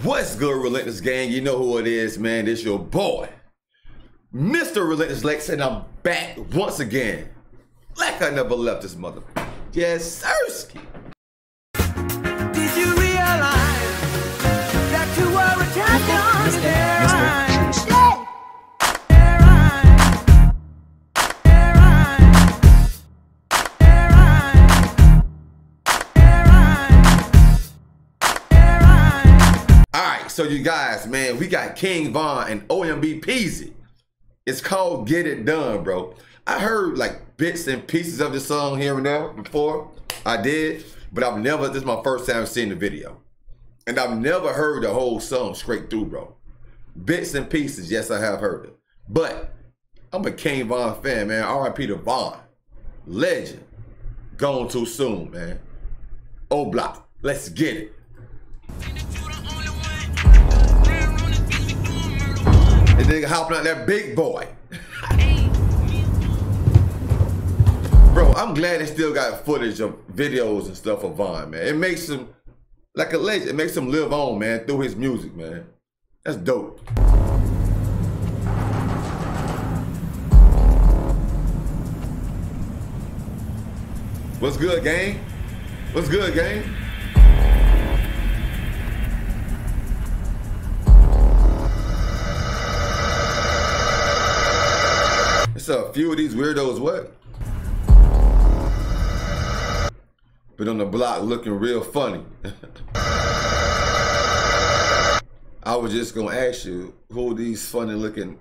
What's good, Relentless Gang? You know who it is, man. It's your boy, Mr. Relentless Lex, and I'm back once again. Like I never left this mother. Yes, sirski. Did you realize that you were a champion in their eyes? So you guys, man, we got King Von and OMB Peezy. It's called Get It Done, bro. I heard like bits and pieces of this song here and there before. I did, but I've never, this is my first time seeing the video. And I've never heard the whole song straight through, bro. Bits and pieces, yes, I have heard it. But I'm a King Von fan, man. R.I.P. to Von. Legend. Gone too soon, man. O-Block, let's get it. That nigga hopping out that big boy. Bro, I'm glad they still got footage of videos and stuff of Von, man. It makes him like a legend. It makes him live on, man, through his music, man. That's dope. What's good, gang? What's good, gang? So a few of these weirdos, what? Been on the block looking real funny. I was just gonna ask you, who are these funny looking?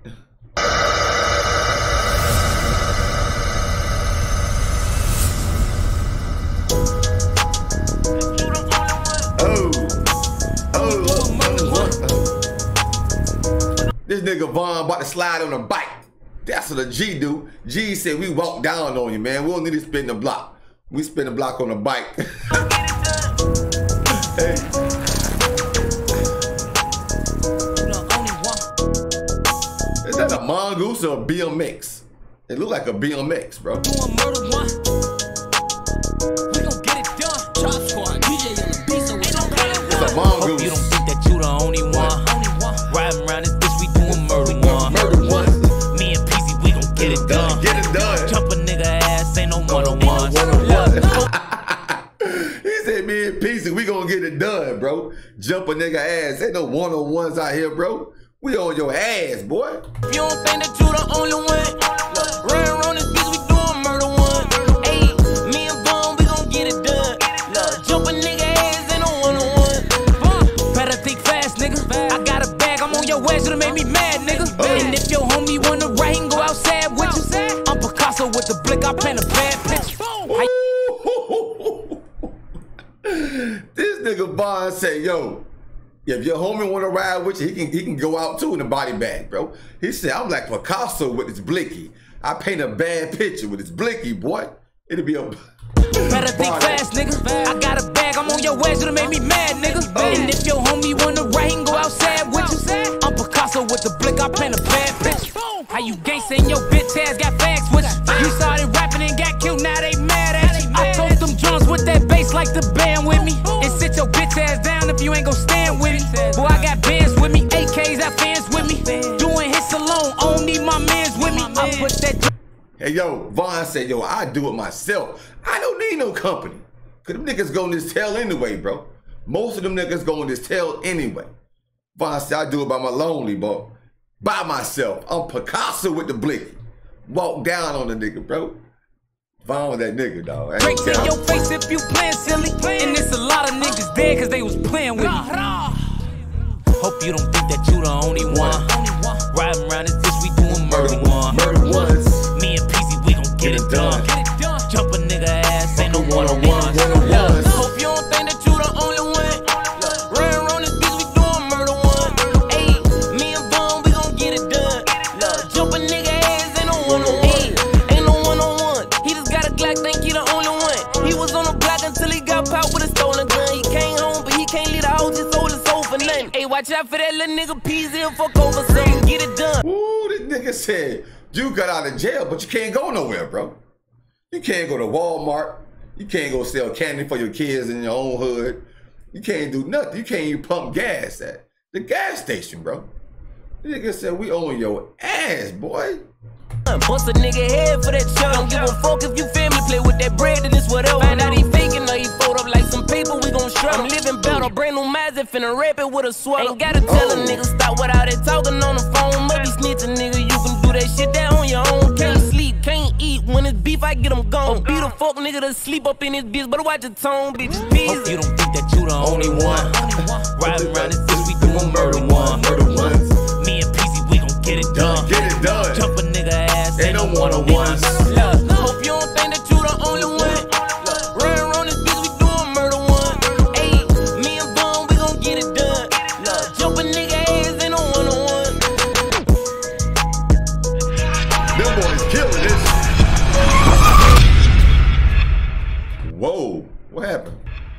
This nigga Von about to slide on a bike. That's what a G do. G said we walk down on you, man. We don't need to spin the block. We spin the block on the bike. Hey. Is that a mongoose or a BMX? It look like a BMX, bro. It's a mongoose. You don't think that you the only one. Riding around this bitch, we doing murder one. Murder one. Get it done. Get it done. Jump a nigga ass, ain't no one-on-one. He said, me and Peezy, we gonna get it done, bro. Jump a nigga ass. Ain't no one-on-ones out here, bro. We on your ass, boy. You don't think that you the only one. Look, run around this bitch, we doing murder one. Hey, me and Von, we gon' get it done. Look, jump a nigga ass, ain't no one-on-one. Better think fast, nigga. I got a bag, I'm on your ass, it'll make me mad, nigga. And if your homie wanna ride, he can go outside with you. I'm Picasso with the blick, I paint a bad picture. This nigga Von say, yo, if your homie wanna ride with you, he can go out too in the body bag, bro. He said, I'm like Picasso with his blicky. I paint a bad picture with his blicky, boy. It'll be a better think fast, nigga. I got a bag, I'm on your ass, it'll make me mad, nigga. And if your homie wanna ride, he can go outside with you. I'm Picasso with the blick, I paint a bad picture. How you gangsta and your bitch ass got facts with you? You started rapping and got killed, now they mad at you. I told them drums with that bass like the band with me. And sit your bitch ass down if you ain't gon' stand with me. Boy, I got bands with me, AKs, got fans with me. Doing hits alone, I don't need my mans with me. I put that. Hey, yo, Von said, yo, I do it myself. I don't need no company. Cause them niggas go on this tail anyway, bro. Most of them niggas go on this tail anyway. Von said, I do it by my lonely, bro. By myself. I'm Picasso with the blicky. Walk down on the nigga, bro. Von that nigga, dog. Breaks in your face if you playing silly. And it's a lot of niggas dead cause they was playing with me. Hope you don't think that you the only one. Riding around this bitch, we doing murder one. Murder ones. Me and Peezy, we gon' get it done. Jump a nigga ass, ain't no one-on-one. Hope you don't think that you the only one. Run around this bitch, we doing murder one. Hey, me and Von, we gon' get it done. Jump a nigga ass, ain't no one-on-one. Ain't no one-on-one. He just got a Glock, think he the only one. He was on the block until he got popped with a stolen gun. He came home, but he can't leave the house, just sold his soul for nothing. Hey, watch out for that little nigga Peezy, he'll fuck over something. Get it done. Ooh, this nigga said, you got out of jail, but you can't go nowhere, bro. You can't go to Walmart. You can't go sell candy for your kids in your own hood. You can't do nothing. You can't even pump gas at The gas station, bro. The nigga said, we own your ass, boy. Bust a nigga head for that chug. Don't give a fuck if you family play with that bread, then it's whatever. Find out he faking or he fold up like some paper, we gon' struggle. I'm living better, brand new Mazda, finna rap it with a swallow. Ain't gotta tell a nigga stop without it talking on the phone. Must be snitching, nigga, you can do that shit there on your own. Can't sleep, can't eat, when it's beef, I get him gone. Beat a fuck nigga to sleep up in his bitch, but watch the tone, bitch, peasy. Hope you don't think that you the only one. Riding around this bitch, we doing murder one. Me and Peasy, we gon' get it done. Get it done. Jump a nigga ass, Ain't no one-on-ones. Look, hope you don't think that you the only one. Run around this bitch, we doing murder one. Ayy, me and Von, we gon' get it done. Look, jump a nigga ass, ain't no one-on-one. Them boys killing this. Whoa, what happened?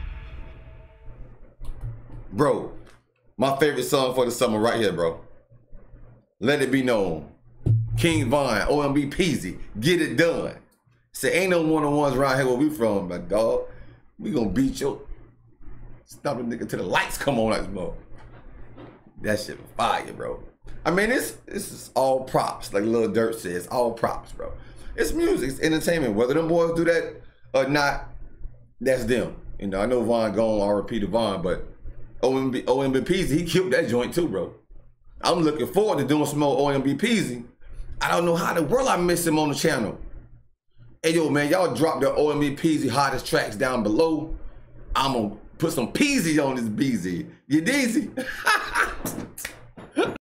Bro, my favorite song for the summer right here, bro. Let It Be Known. King Von, OMB Peasy, Get It Done. Say, ain't no one-on-ones around here where we from, my dog. We gonna beat your stop a nigga till the lights come on like smoke. That shit fire, bro. I mean, this is all props, like Lil Durk says, all props, bro. It's music, it's entertainment. Whether them boys do that or not, that's them. You know, I know Von gone, RP to Von, but OMB Peasy, he killed that joint too, bro. I'm looking forward to doing some more OMB Peasy. I don't know how in the world I miss him on the channel. Hey, yo, man, y'all drop the OMB Peasy hottest tracks down below. I'm gonna put some Peasy on this Beezy. You deezy?